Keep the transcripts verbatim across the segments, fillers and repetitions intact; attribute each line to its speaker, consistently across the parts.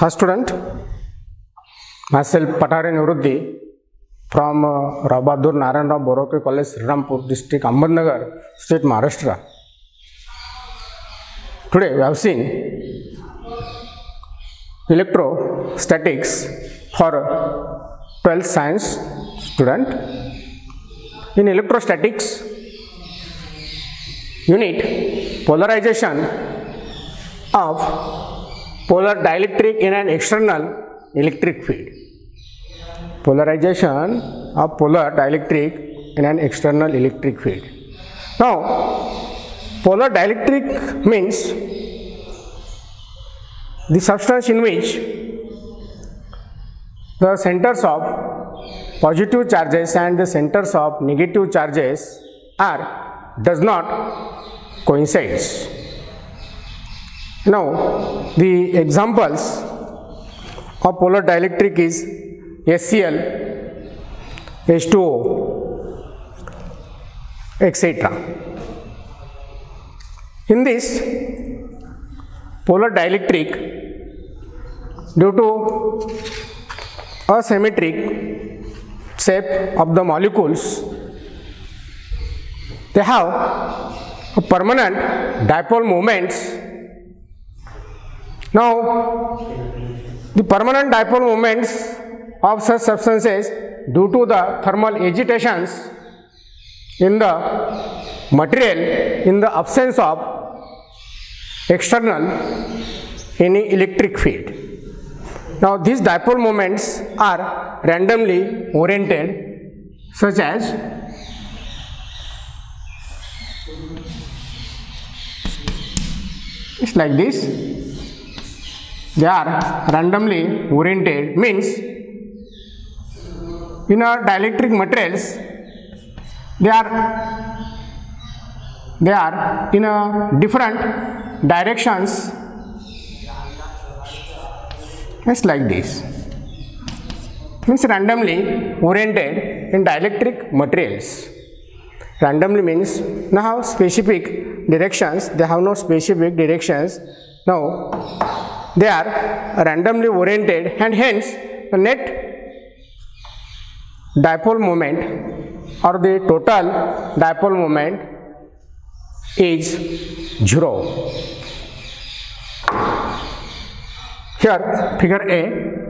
Speaker 1: Hi student, myself Patare Niruddhi from uh, Rao Bahadur Narayan Rao Boronke College, Srirampur district, Ahmednagar state, Maharashtra. Today we have seen electrostatics for twelfth science student. In electrostatics, unit polarization of polar dielectric in an external electric field. Polarization of polar dielectric in an external electric field. Now, polar dielectric means the substance in which the centers of positive charges and the centers of negative charges are does not coincide. Now, the examples of polar dielectric is HCl, H two O, et cetera. In this polar dielectric, due to asymmetric shape of the molecules, they have a permanent dipole moments. Now, the permanent dipole moments of such substances due to the thermal agitations in the material in the absence of external any electric field. Now, these dipole moments are randomly oriented, such as it's like this. They are randomly oriented, means in our dielectric materials they are they are in a different directions. It's like this, means randomly oriented in dielectric materials. Randomly means they have specific directions, they have no specific directions. Now they are randomly oriented, and hence the net dipole moment or the total dipole moment is zero. Here, figure A,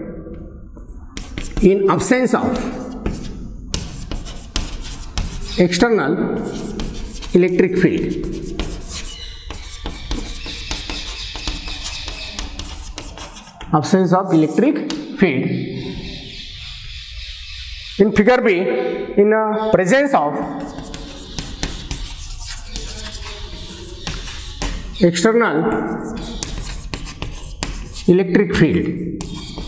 Speaker 1: in absence of external electric field, absence of electric field. In figure B, in a presence of external electric field,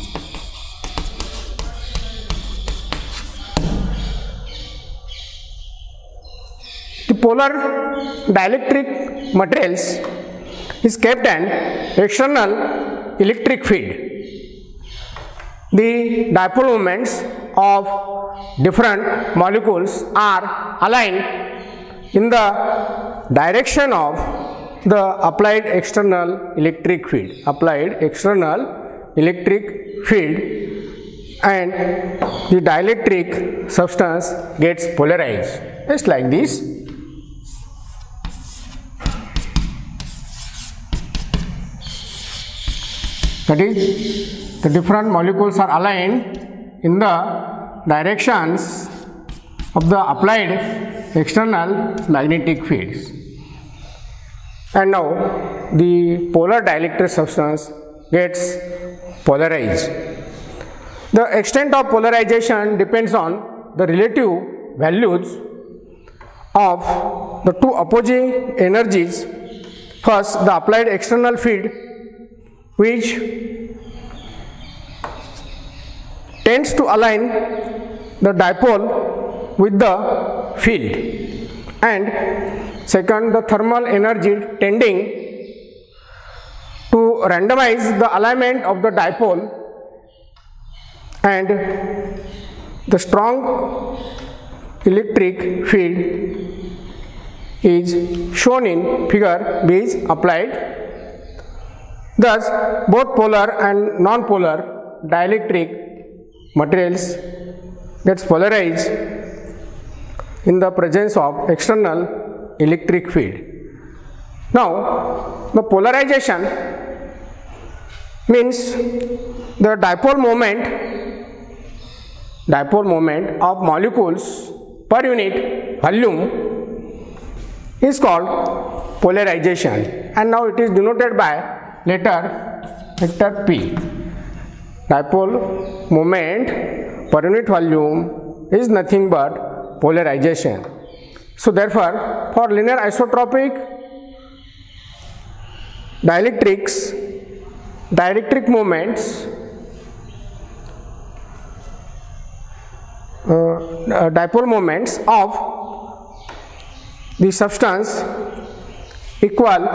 Speaker 1: the polar dielectric materials is kept an external electric field. The dipole moments of different molecules are aligned in the direction of the applied external electric field, applied external electric field, and the dielectric substance gets polarized. It's like this. That is, the different molecules are aligned in the directions of the applied external magnetic fields. And now the polar dielectric substance gets polarized. The extent of polarization depends on the relative values of the two opposing energies. First, the applied external field, which tends to align the dipole with the field, and second, the thermal energy tending to randomize the alignment of the dipole, and the strong electric field is shown in figure B is applied Thus, both polar and non-polar dielectric materials gets polarized in the presence of external electric field. Now, the polarization means the dipole moment, dipole moment of molecules per unit volume is called polarization, and now it is denoted by letter vector P. Dipole moment per unit volume is nothing but polarization. So therefore, for linear isotropic dielectrics, dielectric moments, uh, dipole moments of the substance equal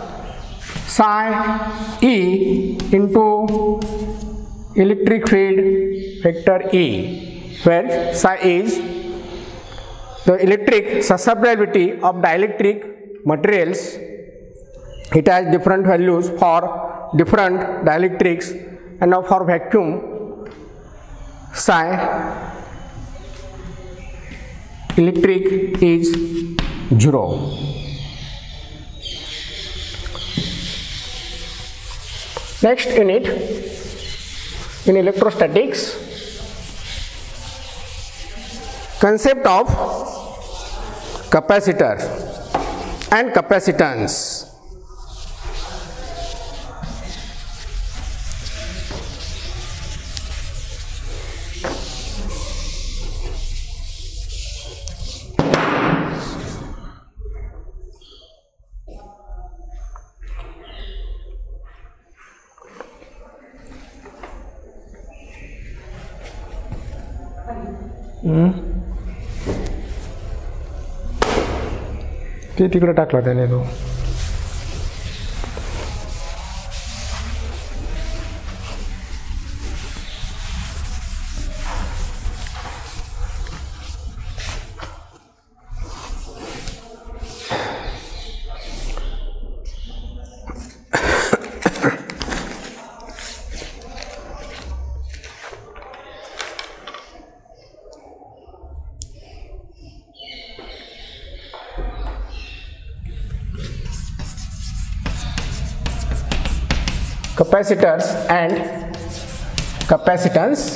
Speaker 1: psi E into electric field vector E, where psi is the electric susceptibility of dielectric materials. It has different values for different dielectrics, and now for vacuum psi electric is zero. Next unit in electrostatics, concept of capacitor and capacitance. ते तिकडे टाकला त्याने तो. Capacitors and capacitance.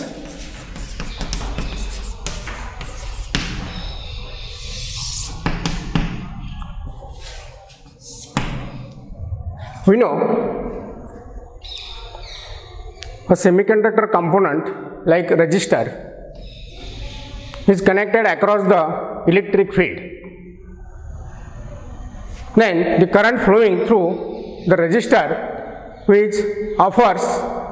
Speaker 1: We know a semiconductor component like resistor is connected across the electric field. Then the current flowing through the resistor, which offers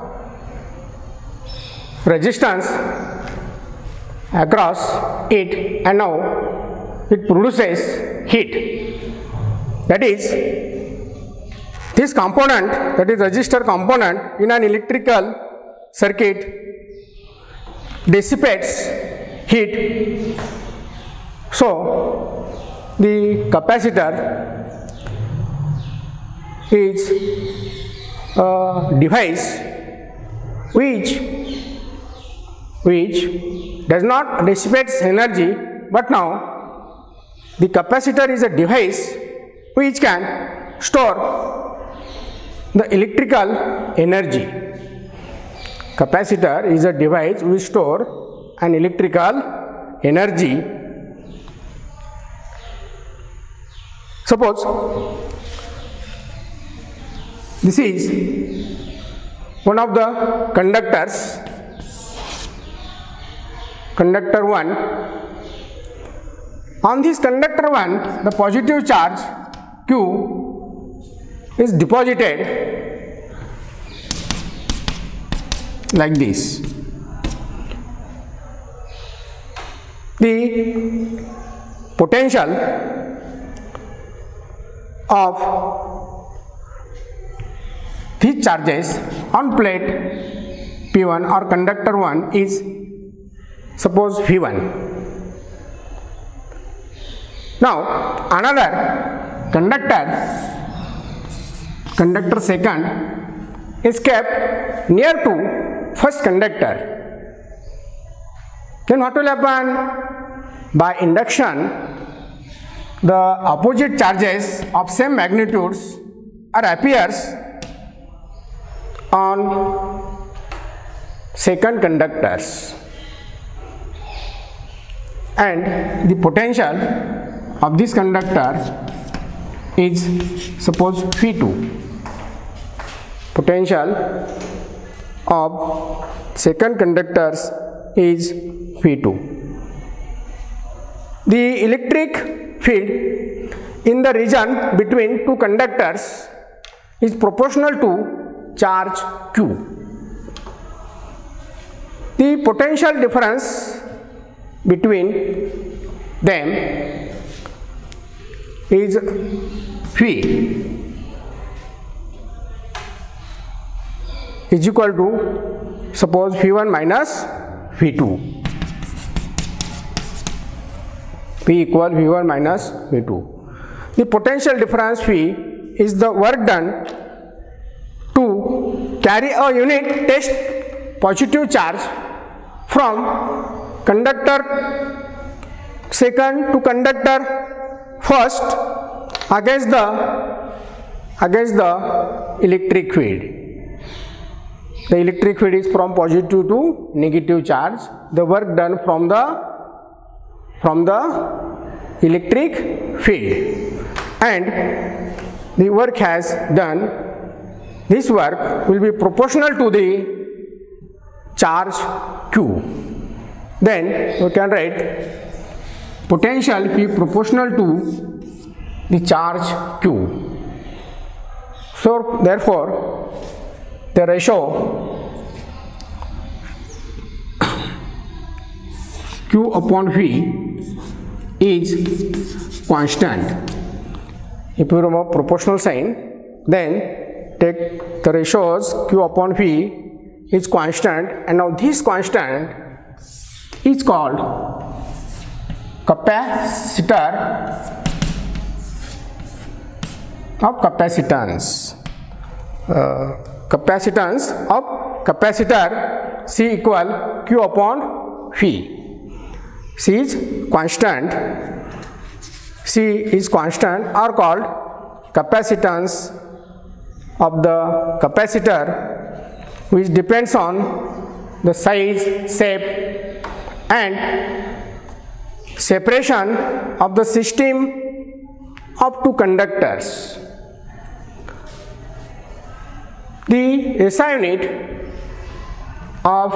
Speaker 1: resistance across it, and now it produces heat. That is, this component, that is resistor component in an electrical circuit, dissipates heat. So the capacitor is a device which which does not dissipate energy, but now the capacitor is a device which can store the electrical energy. Capacitor is a device which store an electrical energy. Suppose this is one of the conductors, conductor one. On this conductor one, the positive charge Q is deposited like this. The potential of these charges on plate P one or conductor one is suppose V one. Now another conductor, conductor second, is kept near to first conductor, then what will happen? By induction, the opposite charges of same magnitudes are appears on second conductors, and the potential of this conductor is suppose phi two. Potential of second conductors is phi two. The electric field in the region between two conductors is proportional to charge Q. The potential difference between them is phi is equal to suppose phi one minus phi two. P equal phi one minus phi two. The potential difference phi is the work done to carry a unit test positive charge from conductor second to conductor first against the against the electric field. The electric field is from positive to negative charge. The work done from the from the electric field, and the work has done, this work will be proportional to the charge Q. Then we can write potential P proportional to the charge Q. So therefore the ratio Q upon phi is constant. If you remove proportional sign, then take the ratios Q upon phi is constant, and now this constant is called capacitor of capacitance. Uh, capacitance of capacitor C equal Q upon phi. C is constant, C is constant or called capacitance of the capacitor, which depends on the size, shape and separation of the system of two conductors. The S I unit of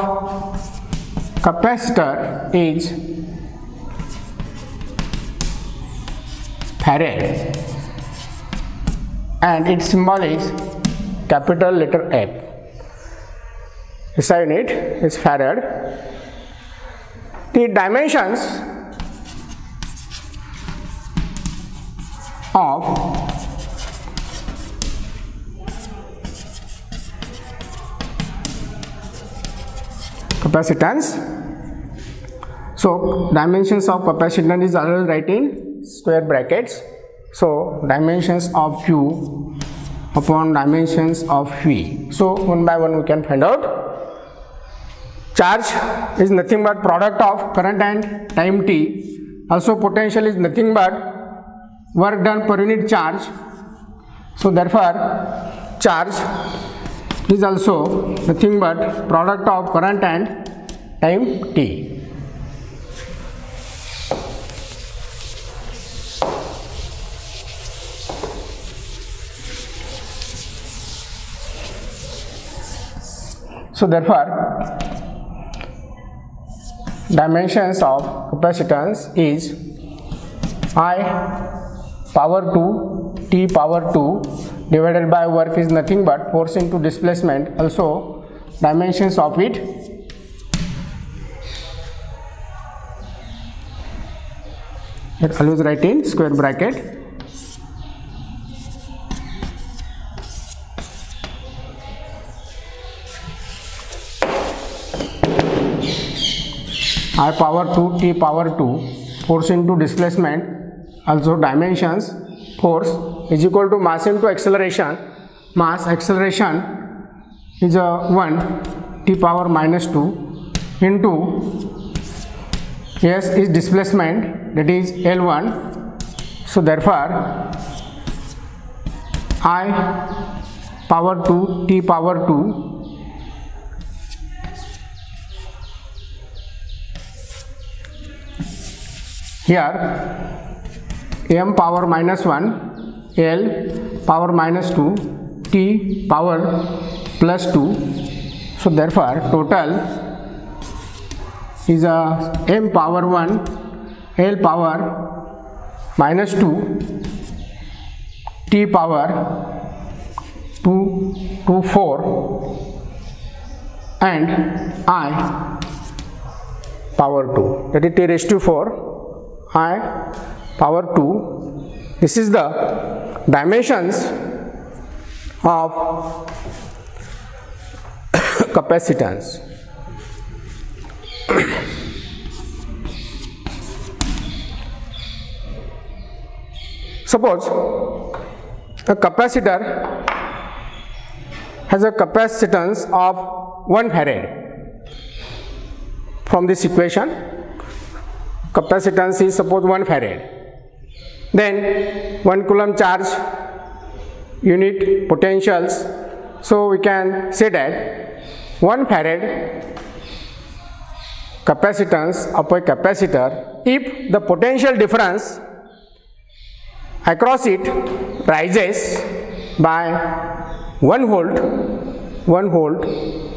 Speaker 1: capacitor is Farad, and its symbol is capital letter F. S I unit is Farad. The dimensions of capacitance. So dimensions of capacitance is always write in square brackets. So dimensions of Q upon dimensions of phi. So one by one we can find out. Charge is nothing but product of current and time t. Also potential is nothing but work done per unit charge. So therefore charge is also nothing but product of current and time t. So therefore dimensions of capacitance is I power two T power two divided by work is nothing but force into displacement. Also dimensions of it it always write in square bracket. I power two T power two force into displacement, also dimensions force is equal to mass into acceleration. Mass acceleration is a one t power minus two into S is displacement, that is L one. So therefore I power two t power two here m power minus one, L power minus two, t power plus two. So therefore total is a m power one, L power minus two, t power two to four, and I power two, that is t raised to four, I power two. This is the dimensions of capacitance. Suppose a capacitor has a capacitance of one farad. From this equation, capacitance is suppose one farad. Then one coulomb charge, unit potentials. So we can say that one farad capacitance of a capacitor, if the potential difference across it rises by one volt, one volt,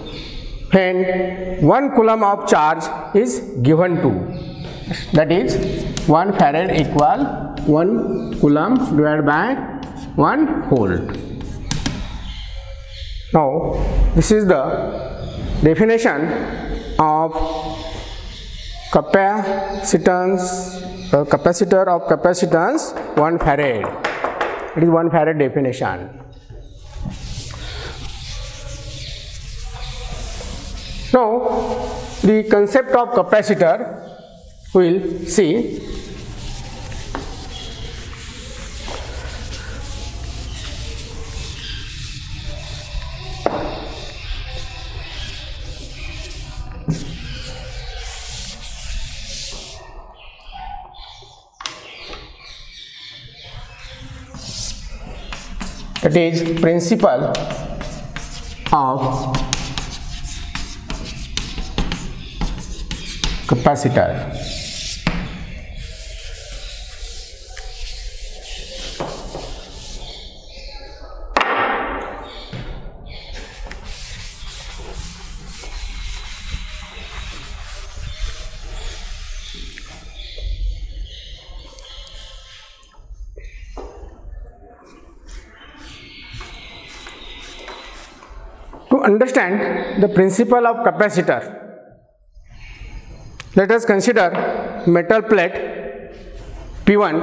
Speaker 1: when one coulomb of charge is given to, that is one farad equal one coulomb divided by one volt. Now this is the definition of capacitance, uh, capacitor of capacitance one farad. It is one farad definition. Now the concept of capacitor we will see. That is principle of capacitor. To understand the principle of capacitor, let us consider metal plate P one,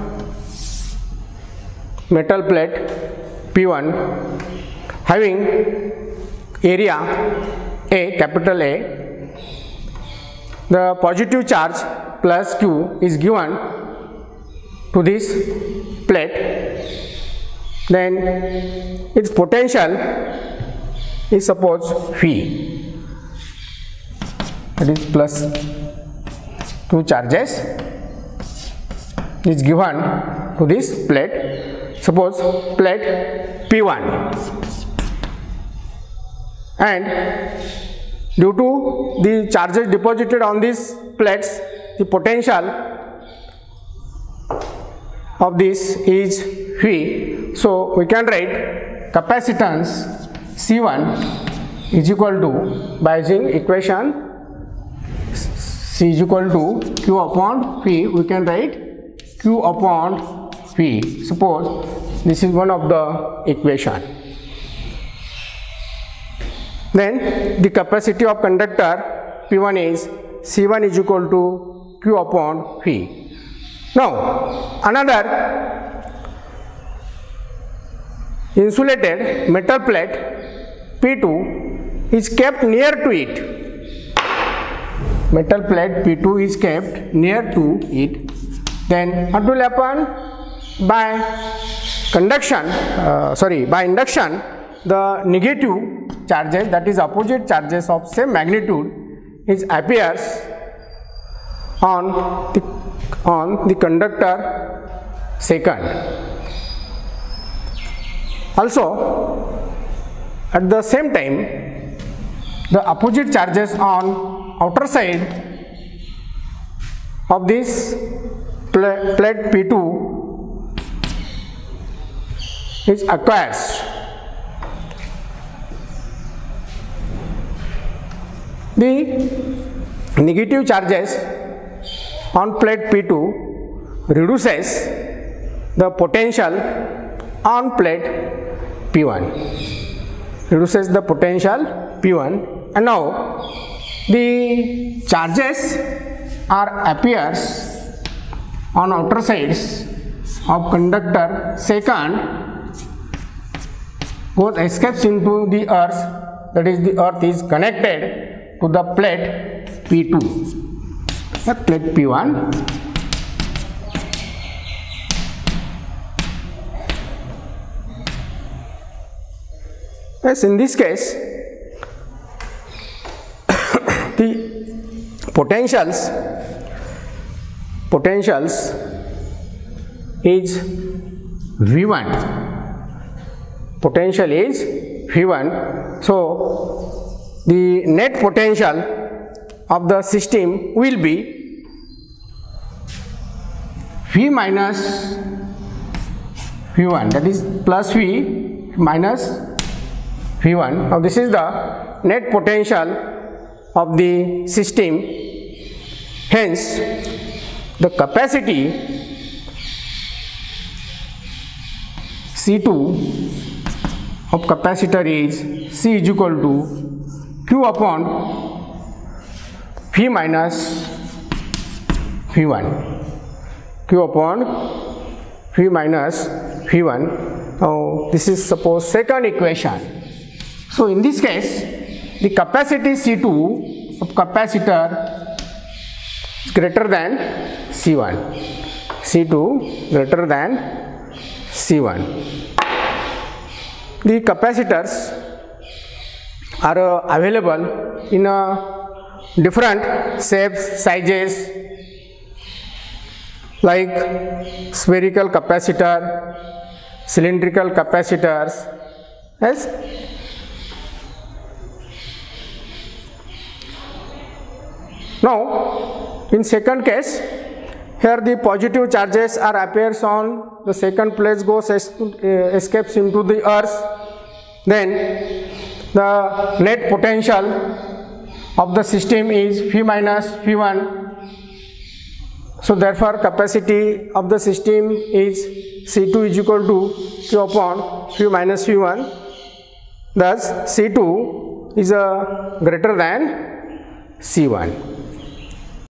Speaker 1: metal plate P one having area A, capital A. The positive charge plus Q is given to this plate, then its potential is suppose phi, that is plus two charges is given to this plate, suppose plate P one, and due to the charges deposited on these plates, the potential of this is phi. So we can write capacitance C one is equal to, by using equation C is equal to Q upon phi, we can write Q upon phi. Suppose this is one of the equation. Then the capacity of conductor P one is C one is equal to Q upon phi. Now another insulated metal plate P two is kept near to it. Metal plate P two is kept near to it. Then what will happen? By conduction, uh, sorry, by induction, the negative charges, that is opposite charges of same magnitude, is appears on the on the conductor second. Also, at the same time, the opposite charges on outer side of this plate P two is acquires. The negative charges on plate P two reduces the potential on plate P one, reduces the potential P one, and now the charges are appears on outer sides of conductor second, goes escapes into the earth, that is the earth is connected to the plate P two, the plate P one. Yes, in this case, the potentials potentials is V one. Potential is V one. So the net potential of the system will be V minus V one, that is plus V minus V one. Now this is the net potential of the system. Hence the capacity C two of capacitor is C is equal to Q upon V minus V one, Q upon V minus V one. Now this is suppose second equation. So in this case, the capacity C two of capacitor is greater than C one, C two greater than C one. The capacitors are uh, available in uh, different shapes, sizes, like spherical capacitor, cylindrical capacitors. Yes. Now, in second case, here the positive charges are appears on the second plate, goes es escapes into the earth. Then the net potential of the system is V minus V one. So therefore, capacity of the system is C two is equal to Q upon V minus V one. Thus, C two is a greater than C one.